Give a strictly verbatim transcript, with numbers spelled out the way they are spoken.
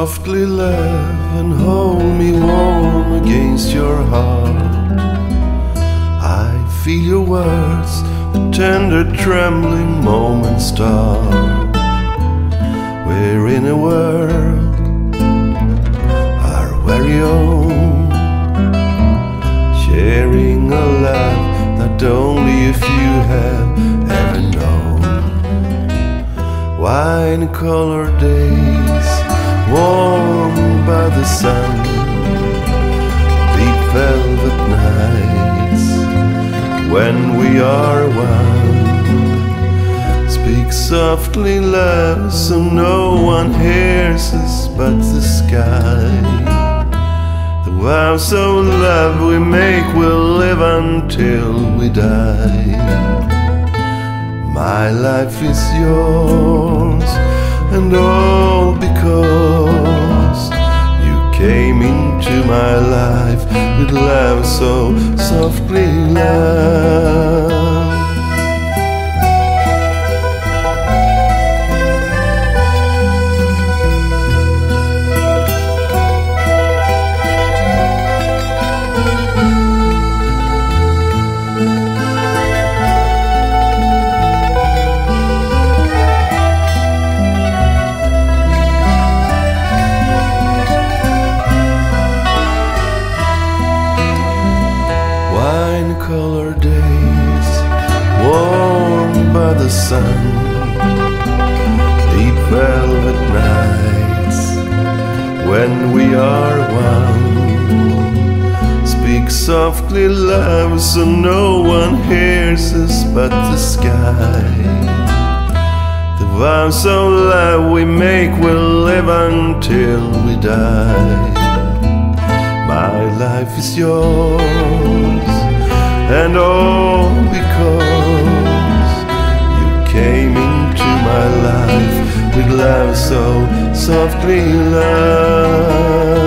softly laugh and hold me warm against your heart. I feel your words, the tender trembling moments start. We're in a world, our very own, sharing a laugh that only a few have ever known. Wine-colored days, warmed by the sun, deep velvet nights, when we are one. Speak softly, love, so no one hears us but the sky. The vows of love we make will live until we die. My life is yours, and all because you came into my life with love so softly loved. Wine-colored days, warmed by the sun, deep velvet nights, when we are one. Speak softly, love, so no one hears us but the sky. The vows of love we make will live until we die. My life is yours, and all because you came into my life with love so softly loved.